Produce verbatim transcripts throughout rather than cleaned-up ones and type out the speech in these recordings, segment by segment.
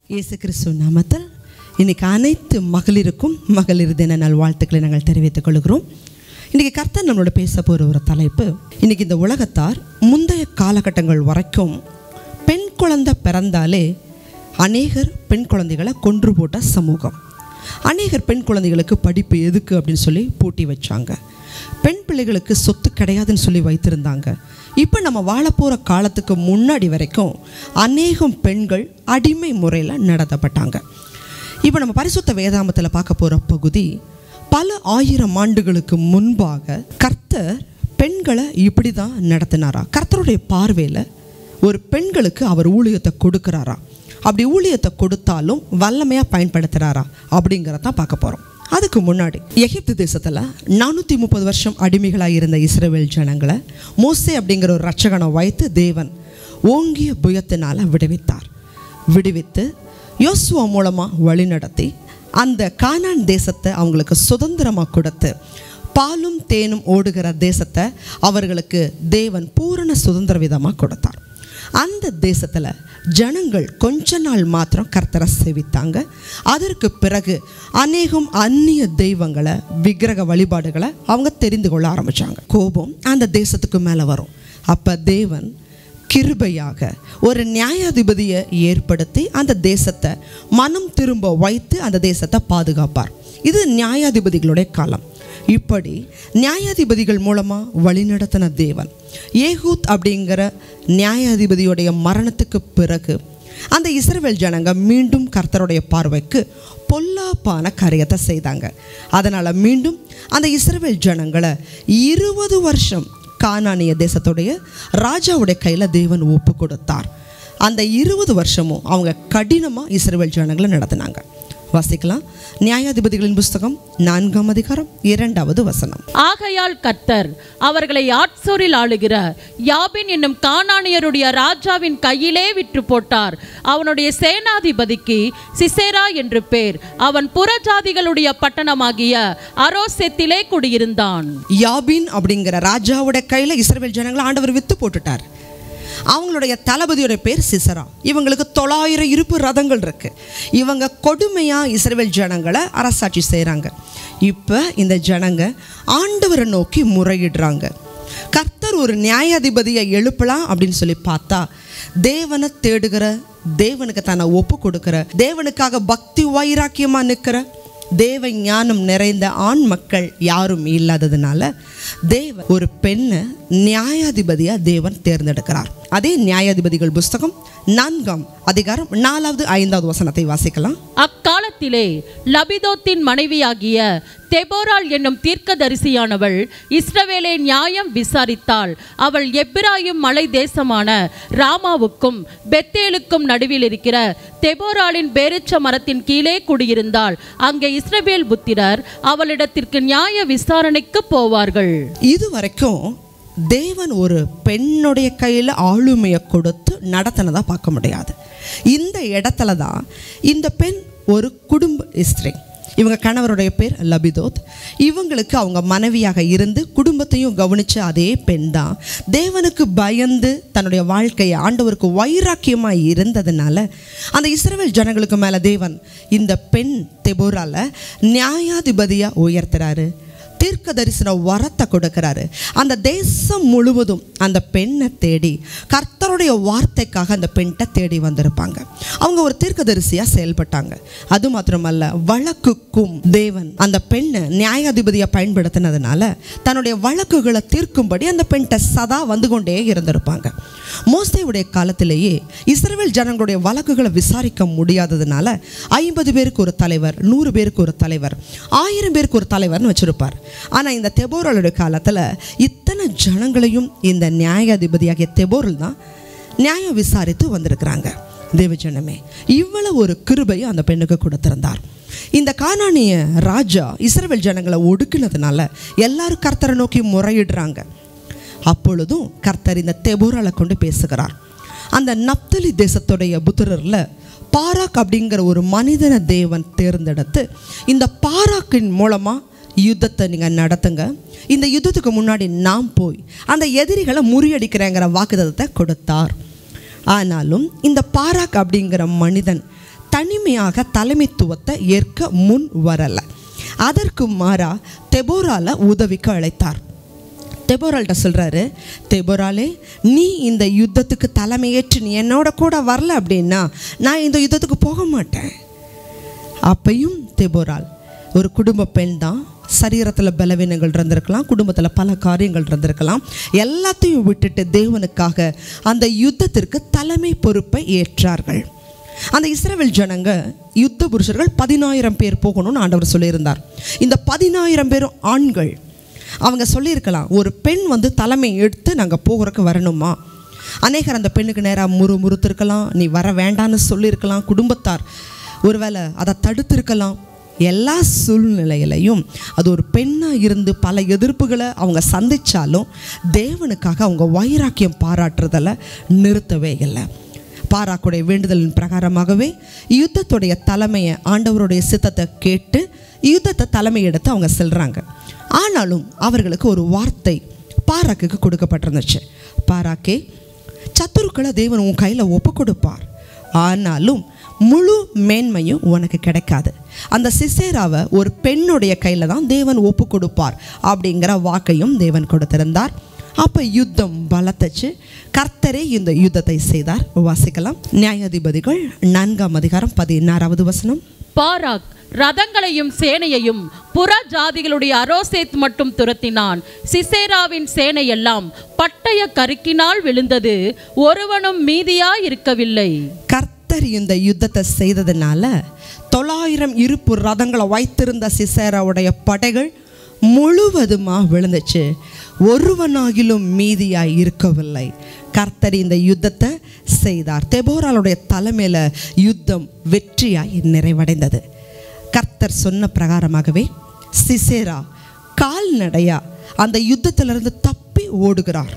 இயேசு கிறிஸ்து நாமத்தில் இன்னைக்கு அனைத்து மகளிருக்கும் மகளிர் தின நல்வாழ்த்துக்களை நாங்கள் தெரிவித்துக் கொள்கிறோம். இன்றைக்கி கர்த்தர் நம்மளோட பேச போகிற ஒரு தலைப்பு, இன்றைக்கி இந்த உலகத்தார் முந்தைய காலகட்டங்கள் வரைக்கும் பெண் குழந்தை பிறந்தாலே அநேகர் பெண் குழந்தைகளை கொன்று போட்ட சமூகம். அநேகர் பெண் குழந்தைகளுக்கு படிப்பு எதுக்கு அப்படின்னு சொல்லி பூட்டி வச்சாங்க. பெண் பிள்ளைகளுக்கு சொத்து கிடையாதுன்னு சொல்லி வைத்திருந்தாங்க. இப்போ நம்ம வாழப்போகிற காலத்துக்கு முன்னாடி வரைக்கும் அநேகம் பெண்கள் அடிமை முறையில் நடத்தப்பட்டாங்க. இப்போ நம்ம பரிசுத்த வேதாமத்தில் பார்க்க போகிற பகுதி, பல ஆயிரம் ஆண்டுகளுக்கு முன்பாக கர்த்தர் பெண்களை இப்படி தான் நடத்தினாரா. கர்த்தருடைய பார்வையில் ஒரு பெண்களுக்கு அவர் ஊழியத்தை கொடுக்குறாரா, அப்படி ஊழியத்தை கொடுத்தாலும் வல்லமையாக பயன்படுத்துகிறாரா அப்படிங்கிறதான் பார்க்க போகிறோம். அதுக்கு முன்னாடி எகிப்து தேசத்தில் நானூற்றி முப்பது வருஷம் அடிமைகளாக இருந்த இஸ்ரவேல் ஜனங்களை மோசே அப்படிங்கிற ஒரு ரட்சகனை வைத்து தேவன் ஓங்கிய புயத்தினால் விடுவித்தார். விடுவித்து யோசுவா மூலமாக வழிநடத்தி அந்த கானான் தேசத்தை அவங்களுக்கு சுதந்திரமாக கொடுத்து பாலும் தேனும் ஓடுகிற தேசத்தை அவர்களுக்கு தேவன் பூரண சுதந்திர விதமாக கொடுத்தார். அந்த தேசத்தில் ஜனங்கள் கொஞ்ச நாள் மாத்திரம் கர்த்தரை சேவித்தாங்க. அதற்கு பிறகு அநேகம் அந்நிய தெய்வங்களை, விக்கிரக வழிபாடுகளை அவங்க தெரிந்து கொள்ள ஆரம்பித்தாங்க. கோபம் அந்த தேசத்துக்கு மேலே வரும். அப்போ தேவன் கிருபையாக ஒரு நியாயாதிபதியை ஏற்படுத்தி அந்த தேசத்தை மனம் திரும்ப வைத்து அந்த தேசத்தை பாதுகாப்பார். இது நியாயாதிபதிகளுடைய காலம். இப்படி நியாயாதிபதிகள் மூலமாக வழிநடத்தின தேவன் ஏகூத் அப்படிங்கிற நியாயாதிபதியுடைய மரணத்துக்கு பிறகு அந்த இஸ்ரவேல் ஜனங்க மீண்டும் கர்த்தருடைய பார்வைக்கு பொல்லாப்பான காரியத்தை செய்தாங்க. அதனால் மீண்டும் அந்த இஸ்ரவேல் ஜனங்களை இருபது வருஷம் கானானிய தேசத்துடைய ராஜாவுடைய கையில் தேவன் ஒப்பு கொடுத்தார். அந்த இருபது வருஷமும் அவங்க கடினமாக இஸ்ரவேல் ஜனங்களை நடத்தினாங்க. வாசிக்கலாம். நியாயாதிபதிகளின் புஸ்தகம் நான்காம் அதிகாரம் இரண்டாவது வசனம். ஆகையால் கர்த்தர் அவர்களை ஆட்சோரில் ஆளுகிற யாபின் என்னும் கானானியருடைய ராஜாவின் கையிலே விற்று போட்டார். அவனுடைய சேனாதிபதிக்கு சிசேரா என்று பேர். அவன் புறஜாதிகளுடைய பட்டணமாகிய அரோசெத்திலே குடியிருந்தான். யாபின் அப்படிங்கிற ராஜாவுடைய கையில் இஸ்ரவேல் ஜனங்களை ஆண்டவர் வித்து போட்டுட்டார். அவங்களுடைய தளபதியோட பேர் சிசரா. இவங்களுக்கு தொள்ளாயிரம் இருப்பு ரதங்கள் இருக்கு. இவங்க கொடுமையாக இஸ்ரவேல் ஜனங்களை அரசாட்சி செய்கிறாங்க. இப்போ இந்த ஜனங்க ஆண்டவரை நோக்கி முறையிடுறாங்க. கர்த்தர் ஒரு நியாயாதிபதியை எழுப்பலாம் அப்படின்னு சொல்லி பார்த்தா, தேவனை தேடுகிற, தேவனுக்கு தன்னை ஒப்பு கொடுக்கிற, தேவனுக்காக பக்தி வைராக்கியமாக நிற்கிற, தேவ ஞானம் நிறைந்த ஆண் மக்கள் யாரும் இல்லாததுனால தேவன் ஒரு பெண்ணை நியாயாதிபதியாக தேவன் தேர்ந்தெடுக்கிறார். அதே நியாயாதிபதிகள் புஸ்தகம் நான்காம் அதிகாரம் நாலாவது ஐந்தாவது வசனத்தை வாசிக்கலாம். அக்காலத்திலே லபிதோத்தின் மனைவியாகிய தெபோராள் என்னும் தீர்க்கதரிசியானவள் இஸ்ரவேலை நியாயம் விசாரித்தாள். அவள் எப்பிராயிம் மலை தேசமான ராமாவுக்கும் பெத்தேலுக்கும் நடுவில் இருக்கிற தெபோராளின் பேரிச்ச மரத்தின் கீழே குடியிருந்தாள். அங்கே இஸ்ரவேல் புத்திரர் அவளிடத்திற்கு நியாய விசாரணைக்கு போவார்கள். இதுவரைக்கும் தேவன் ஒரு பெண்ணுடைய கையில் ஆளுமையை கொடுத்து நடத்தினதா பார்க்க முடியாது. இந்த இடத்துல தான் இந்த பெண் ஒரு குடும்ப ஸ்திரீ. இவங்க கணவருடைய பேர் லபிதோத். இவங்களுக்கு அவங்க மனைவியாக இருந்து குடும்பத்தையும் கவனித்த அதே பெண் தான் தேவனுக்கு பயந்து தன்னுடைய வாழ்க்கையை ஆண்டவருக்கு வைராக்கியமாக இருந்ததுனால அந்த இஸ்ரவேல் ஜனங்களுக்கு மேலே தேவன் இந்த பெண் தெபோரால நியாயாதிபதியாக உயர்த்துறாரு. தீர்க்க தரிசன வரத்தை கொடுக்கிறாரு. அந்த தேசம் முழுவதும் அந்த பெண்ணை தேடி கர்த்தருடைய வார்த்தைக்காக அந்த பெண்ணை தேடி வந்திருப்பாங்க. அவங்க ஒரு தீர்க்கதரிசியாக செயல்பட்டாங்க. அது மாத்திரமல்ல, வழக்குக்கும் தேவன் அந்த பெண்ணை நியாயாதிபதியாக பயன்படுத்தினதுனால தன்னுடைய வழக்குகளை தீர்க்கும்படி அந்த பெண்ணை சதா வந்து கொண்டே இருந்திருப்பாங்க. மோசேவுடைய காலத்திலேயே இஸ்ரவேல் ஜனங்களுடைய வழக்குகளை விசாரிக்க முடியாததுனால ஐம்பது பேருக்கு ஒரு தலைவர், நூறு பேருக்கு ஒரு தலைவர், ஆயிரம் பேருக்கு ஒரு தலைவர்னு வச்சிருப்பார். ஆனால் இந்த தெபோராளுடைய காலத்தில் இத்தனை ஜனங்களையும் இந்த நியாயாதிபதியாகிய தெபோரல் தான் நியாயம் விசாரித்து வந்திருக்கிறாங்க. தேவஜனமே, இவ்வளவு ஒரு கிருபையை அந்த பெண்ணுக்கு கொடுத்திருந்தார். இந்த கானானிய ராஜா இஸ்ரவேல் ஜனங்களை ஒடுக்கினதுனால எல்லாரும் கர்த்தரை நோக்கி முறையிடுறாங்க. அப்பொழுதும் கர்த்தர் இந்த தெபோராளை கொண்டு பேசுகிறார். அந்த நப்தலி தேசத்துடைய புத்திரரில் பாராக் அப்படிங்கிற ஒரு மனிதனை தேவன் தேர்ந்தெடுத்து இந்த பாராக்கின் மூலமாக யுத்தத்தை நீங்கள் நடத்துங்க, இந்த யுத்தத்துக்கு முன்னாடி நான் போய் அந்த எதிரிகளை முறியடிக்கிறேங்கிற வாக்குத்தத்தத்தை கொடுத்தார். ஆனாலும் இந்த பாராக் அப்படிங்கிற மனிதன் தனிமையாக தலைமைத்துவத்தை ஏற்க முன் வரலை. அதற்கு மாறா தெபோரால உதவிக்கு அழைத்தார். தெபோரால்கிட்ட சொல்கிறாரு, தெபோராலே, நீ இந்த யுத்தத்துக்கு தலைமையேற்று நீ என்னோட கூட வரல அப்படின்னா நான் இந்த யுத்தத்துக்கு போக மாட்டேன். அப்பையும் தெபோரால் ஒரு குடும்ப பெண் தான். சரீரத்தில் பலவீனங்கள் இருந்திருக்கலாம், குடும்பத்தில் பல காரியங்கள் இருந்திருக்கலாம். எல்லாத்தையும் விட்டுட்டு தேவனுக்காக அந்த யுத்தத்திற்கு தலைமை பொறுப்பை ஏற்றார்கள். அந்த இஸ்ரவேல் ஜனங்க யுத்த புருஷர்கள் பதினாயிரம் பேர் போகணும்னு ஆண்டவர் சொல்லியிருந்தார். இந்த பதினாயிரம் பேரும் ஆண்கள். அவங்க சொல்லியிருக்கலாம், ஒரு பெண் வந்து தலைமை எடுத்து நாங்கள் போகிறதுக்கு வரணுமா. அநேகர் அந்த பெண்ணுக்கு நேராக முறு முறுத்திருக்கலாம், நீ வர வேண்டான்னு சொல்லியிருக்கலாம். குடும்பத்தார் ஒருவேளை அதை தடுத்திருக்கலாம். எல்லா சூழ்நிலையிலையும் அது ஒரு பெண்ணாக இருந்து பல எதிர்ப்புகளை அவங்க சந்தித்தாலும் தேவனுக்காக அவங்க வைராக்கியம் பாராட்டுறதில் நிறுத்தவே இல்லை. பாராக்குடைய வேண்டுதலின் பிரகாரமாகவே யுத்தத்துடைய தலைமையை ஆண்டவருடைய சித்தத்தை கேட்டு யுத்தத்தை தலைமை எடுத்து அவங்க செல்கிறாங்க. ஆனாலும் அவர்களுக்கு ஒரு வார்த்தை பாராக்குக்கு கொடுக்கப்பட்டிருந்துச்சு. பாராக்கே, சத்துருக்களை தேவன் உன் கையில் ஒப்பு கொடுப்பார், ஆனாலும் முழு மேன்மையும் உனக்கு கிடைக்காது. அந்த சிசேராவை ஒரு பெண்ணுடைய கையில் தான் தேவன் ஒப்பு கொடுப்பார் அப்படிங்கிற வாக்கையும் தேவன் கொடுத்திருந்தார். அப்போ யுத்தம் பலத்தச்சு. கர்த்தரே இந்த யுத்தத்தை செய்தார். வாசிக்கலாம். நியாயாதிபதிகள் நான்காம் அதிகாரம் பதினாறாவது வசனம். பாராக் ரதங்களையும் சேனையையும் புற ஜாதிகளுடைய அரோசேத் மட்டும் துரத்தினான். சிசேராவின் சேனையெல்லாம் பட்டய கருக்கினால் விழுந்தது, ஒருவனும் மீதியாய் இருக்கவில்லை. கர்த்தர் இந்த யுத்தத்தை செய்ததுனால தொள்ளாயிரம் இருப்பு ரதங்களை வைத்திருந்த சிசேராவுடைய படைகள் முழுவதுமாக விழுந்துச்சு, ஒருவனாகிலும் மீதியாய் இருக்கவில்லை. கர்த்தர் இந்த யுத்தத்தை செய்தார். தெபோராளுடைய தலைமையில் யுத்தம் வெற்றியாய் நிறைவடைந்தது. கர்த்தர் சொன்ன பிரகாரமாகவே சிசேரா கால்நடையா அந்த யுத்தத்திலிருந்து தப்பி ஓடுகிறார்.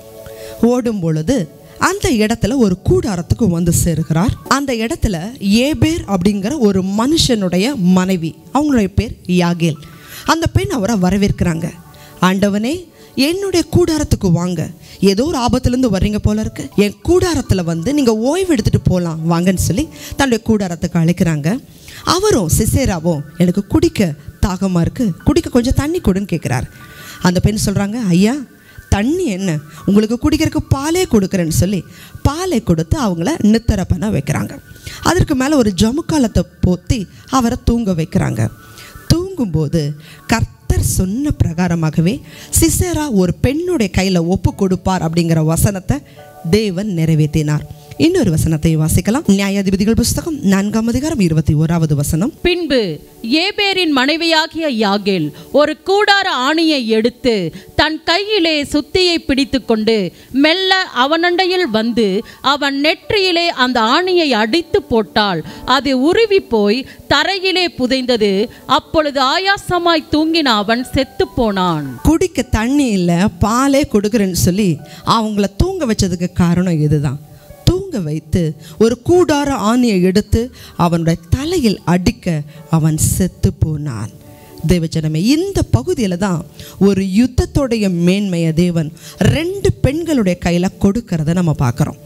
ஓடும் பொழுது அந்த இடத்துல ஒரு கூடாரத்துக்கு வந்து சேருகிறார். அந்த இடத்துல ஏபேர் அப்படிங்கிற ஒரு மனுஷனுடைய மனைவி, அவங்களுடைய பேர் யாகேல். அந்த பெண் அவரை வரவேற்கிறாங்க. ஆண்டவனே, என்னுடைய கூடாரத்துக்கு வாங்க, ஏதோ ஒரு ஆபத்துலேருந்து வர்றீங்க போல இருக்கு, என் கூடாரத்தில் வந்து நீங்கள் ஓய்வு எடுத்துகிட்டு போகலாம் வாங்கன்னு சொல்லி தன்னுடைய கூடாரத்துக்கு அழைக்கிறாங்க. அவரும் சிசேராவும், எனக்கு குடிக்க தாகமாக இருக்குது, குடிக்க கொஞ்சம் தண்ணி கொடுன்னு கேட்குறாரு. அந்த பெண் சொல்கிறாங்க, ஐயா தண்ணி என்ன, உங்களுக்கு குடிக்கிறதுக்கு பாலே கொடுக்குறேன்னு சொல்லி பாலை கொடுத்து அவங்கள நித்திர பண்ண வைக்கிறாங்க. அதற்கு மேலே ஒரு ஜமுக்காலத்தை போத்தி அவரை தூங்க வைக்கிறாங்க. தூங்கும்போது கர்த்தர் சொன்ன பிரகாரமாகவே சிசேரா ஒரு பெண்ணுடைய கையில் ஒப்பு கொடுப்பார் அப்படிங்கிற வசனத்தை தேவன் நிறைவேற்றினார். இன்னொரு வசனத்தை வாசிக்கலாம். நியாயாதிபதிகள் புஸ்தகம் நான்காம் அதிகாரம் இருபத்தி ஓராவது வசனம். பின்பு ஏபேரின் மனைவியாகிய யாகேல் ஒரு கூடார ஆணியை எடுத்து தன் கையிலே சுத்தியை பிடித்து கொண்டு மெல்ல அவனண்டையில் வந்து அவன் நெற்றியிலே அந்த ஆணியை அடித்து போட்டாள். அது உருவி போய் தரையிலே புதைந்தது. அப்பொழுது ஆயாசமாய் தூங்கின அவன் செத்து போனான். குடிக்க தண்ணி இல்லை, பாலே கொடுக்குறேன்னு சொல்லி அவங்கள தூங்க வச்சதுக்கு காரணம் இதுதான். தூங்க வைத்து ஒரு கூடார ஆணியை எடுத்து அவனுடைய தலையில் அடிக்க அவன் செத்து போனான். தேவஜனமே, இந்த பகுதியில் தான் ஒரு யுத்தத்துடைய மேன்மையை தேவன் ரெண்டு பெண்களுடைய கையில் கொடுக்கறத நம்ம பார்க்குறோம்.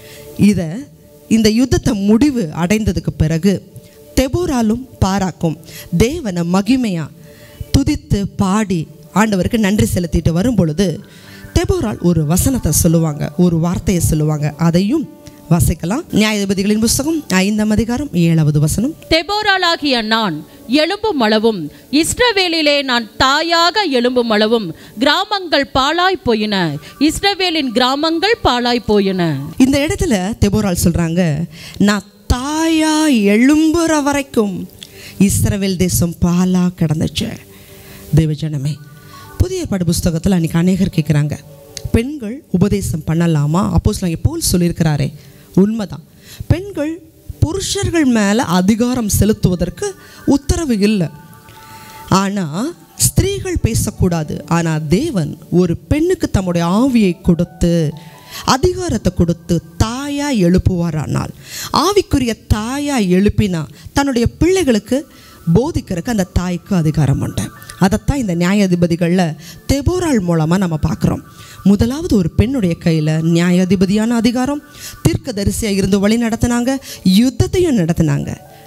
இதை இந்த யுத்தத்தை முடிவு அடைந்ததுக்கு பிறகு தெபோராலும் பாராக்கும் தேவனை மகிமையா துதித்து பாடி ஆண்டவருக்கு நன்றி செலுத்திட்டு வரும் பொழுது தெபோரால் ஒரு வசனத்தை சொல்லுவாங்க, ஒரு வார்த்தையை சொல்லுவாங்க. அதையும் வாசிக்கலாம். நியாயாதிபதிகளின் புஸ்தகம் ஐந்தாம் அதிகாரம் ஏழாவது வசனம். தெபோராளாகிய நான் எழும்பும் அளவும் இஸ்ரவேலிலே நான் தாயாக எழும்பும் அளவும் கிராமங்கள் பாழாய் போயின, இஸ்ரவேலின் கிராமங்கள் பாழாய் போயின. இந்த இடத்துல தெபோரால் சொல்றாங்க, நான் தாயா எழும்புற வரைக்கும் இஸ்ரவேல் தேசம் பாலா கிடந்துச்சு. தேவஜனமே, புதிய ஏற்பாடு புஸ்தகத்தில் அன்றைக்கி அநேகர் கேட்குறாங்க, பெண்கள் உபதேசம் பண்ணலாமா? அப்போஸ்தலன் பவுல் சொல்லியிருக்கிறாரே, உண்மைதான். பெண்கள் புருஷர்கள் மேலே அதிகாரம் செலுத்துவதற்கு உத்தரவு இல்லை. ஆனால் ஸ்திரீகள் பேசக்கூடாது. ஆனால் தேவன் ஒரு பெண்ணுக்கு தம்முடைய ஆவியை கொடுத்து அதிகாரத்தை கொடுத்து தாயா எழுப்புவாரானால், ஆவிக்குரிய தாயா எழுப்பினா தன்னுடைய பிள்ளைகளுக்கு போதிக்கிறதுக்கு அந்த தாய்க்கு அதிகாரம் உண்டு. அதைத்தான் இந்த நியாயாதிபதிகளில் தெபோராள் மூலமாக நம்ம பார்க்குறோம். முதலாவது ஒரு பெண்ணுடைய கையில் நியாயாதிபதியான அதிகாரம், தீர்க்கதரிசியாக இருந்து வழி நடத்தினாங்க, யுத்தத்தையும் நடத்தினாங்க.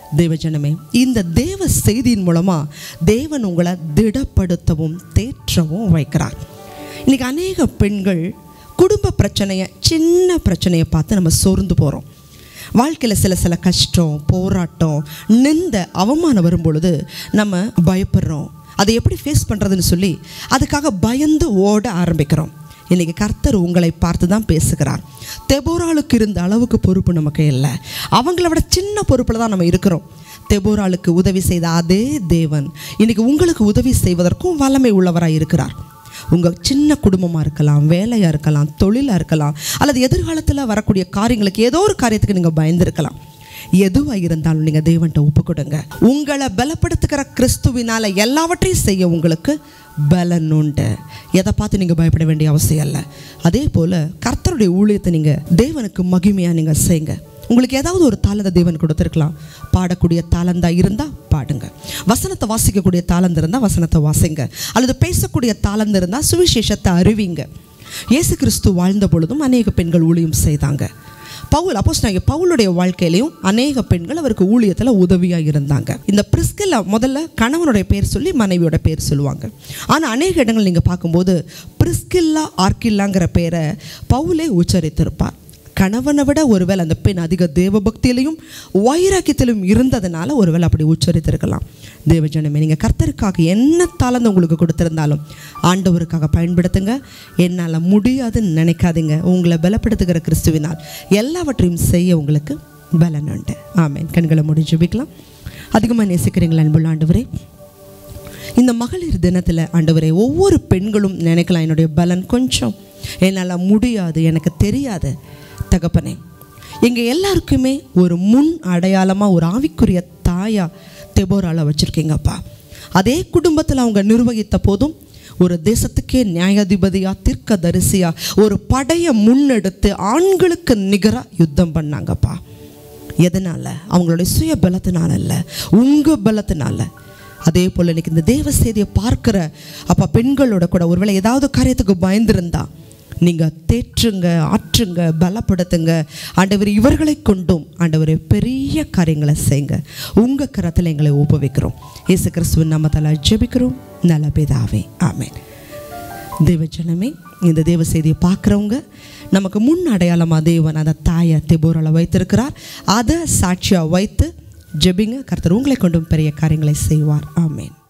தேவஜனமே, இந்த தேவ செய்தியின் மூலமாக தேவன் உங்களை திடப்படுத்தவும் தேற்றவும் வைக்கிறார். இன்றைக்கி அநேக பெண்கள் குடும்ப பிரச்சனையை, சின்ன பிரச்சனையை பார்த்து நம்ம சோர்ந்து போகிறோம். வாழ்க்கையில் சில சில கஷ்டம், போராட்டம், நிந்த, அவமானம் வரும் பொழுது நம்ம பயப்படுறோம். அதை எப்படி ஃபேஸ் பண்ணுறதுன்னு சொல்லி அதுக்காக பயந்து ஓட ஆரம்பிக்கிறோம். இன்றைக்கி கர்த்தர் உங்களை பார்த்து தான் பேசுகிறார். தெபோராளுக்கு இருந்த அளவுக்கு பொறுப்பு நமக்கு இல்லை. அவங்கள விட சின்ன பொறுப்பில் தான் நம்ம இருக்கிறோம். தெபோராளுக்கு உதவி செய்த அதே தேவன் இன்றைக்கி உங்களுக்கு உதவி செய்வதற்கும் வல்லமை உள்ளவராக இருக்கிறார். உங்கள் சின்ன குடும்பமாக இருக்கலாம், வேலையாக இருக்கலாம், தொழிலாக இருக்கலாம், அல்லது எதிர்காலத்தில் வரக்கூடிய காரியங்களுக்கு ஏதோ ஒரு காரியத்துக்கு நீங்கள் பயந்துருக்கலாம். எதுவாக இருந்தாலும் நீங்கள் தேவன்கிட்ட ஒப்பு கொடுங்க. உங்களை பலப்படுத்துகிற கிறிஸ்துவினால் எல்லாவற்றையும் செய்ய உங்களுக்கு பலன் உண்டு. எதை பார்த்து நீங்கள் பயப்பட வேண்டிய அவசியம் இல்லை. அதே போல் கர்த்தருடைய ஊழியத்தை நீங்கள் தேவனுக்கு மகிமையாக நீங்கள் செய்யுங்க. உங்களுக்கு ஏதாவது ஒரு தாளந்தை தேவன் கொடுத்துருக்கலாம். பாடக்கூடிய தாளந்தா இருந்தால் பாடுங்க, வசனத்தை வாசிக்கக்கூடிய தாளந்து இருந்தால் வசனத்தை வாசிங்க, அல்லது பேசக்கூடிய தாளந்து இருந்தால் சுவிசேஷத்தை அறிவிங்க. இயேசு கிறிஸ்து வாழ்ந்த பொழுதும் அநேக பெண்கள் ஊழியம் செய்தாங்க. பவுல், அப்போஸ்தலனாகிய பவுலுடைய வாழ்க்கையிலையும் அநேக பெண்கள் அவருக்கு ஊழியத்தில் உதவியாக இருந்தாங்க. இந்த பிரிஸ்கில்லா முதல்ல கணவனுடைய பேர் சொல்லி மனைவியோட பேர் சொல்லுவாங்க. ஆனால் அநேக இடங்கள் நீங்கள் பார்க்கும்போது பிரிஸ்கில்லா ஆர்கில்லாங்கிற பேரை பவுலே உச்சரித்திருப்பார். கணவனை விட ஒருவேளை அந்த பெண் அதிக தேவ பக்தியிலையும் வைராக்கியத்திலும் இருந்ததுனால ஒருவேளை அப்படி உச்சரித்திருக்கலாம். தேவஜனமே, நீங்கள் கர்த்தருக்காக என்ன தாளந்து உங்களுக்கு கொடுத்துருந்தாலும் ஆண்டவருக்காக பயன்படுத்துங்க. என்னால் முடியாதுன்னு நினைக்காதீங்க. உங்களை பலப்படுத்துகிற கிறிஸ்துவினால் எல்லாவற்றையும் செய்ய உங்களுக்கு பலன் உண்டு. ஆமென். கண்களை மூடி ஜெபிக்கலாம். அதிகமாக நேசிக்கிறீங்களா அன்புள்ள ஆண்டவரே? இந்த மகளிர் தினத்தில் ஆண்டவரே, ஒவ்வொரு பெண்களும் நினைக்கலாம், என்னுடைய பலன் கொஞ்சம், என்னால் முடியாது, எனக்கு தெரியாது. தகப்பனே, எங்கள் எல்லாருக்குமே ஒரு முன் அடையாளமாக ஒரு ஆவிக்குரிய தாயா தெபோரால வச்சுருக்கீங்கப்பா. அதே குடும்பத்தில் அவங்க நிர்வகித்த போதும் ஒரு தேசத்துக்கே நியாயாதிபதியாக, தீர்க்க தரிசியாக ஒரு படையை முன்னெடுத்து ஆண்களுக்கு நிகராக யுத்தம் பண்ணாங்கப்பா. எதனால்? அவங்களுடைய சுய பலத்தினால இல்லை, உங்கள் பலத்தினால. அதே போல் இன்றைக்கி இந்த தேவ செய்தியை பார்க்குற அப்பா பெண்களோட கூட ஒருவேளை ஏதாவது காரியத்துக்கு பயந்துருந்தா நீங்கள் தேற்றுங்க, ஆற்றுங்க, பலப்படுத்துங்க. ஆண்டவர் இவர்களை கொண்டும் ஆண்டவர் பெரிய காரியங்களை செய்யுங்க. உங்கள் கரத்தில் எங்களை ஒப்புவிக்கிறோம். இயேசு கிறிஸ்துவின் நாமத்தால் ஜெபிக்கிறோம் நல்ல பிதாவே, ஆமென். தேவஜனமே, இந்த தேவ செய்தியை பார்க்குறவங்க நமக்கு முன் அடையாளமாக தேவன் அந்த தாயை தெபோரால வைத்திருக்கிறார். அதை சாட்சியாக வைத்து ஜெபிங்க. கர்த்தர் உங்களை கொண்டும் பெரிய காரியங்களை செய்வார். ஆமென்.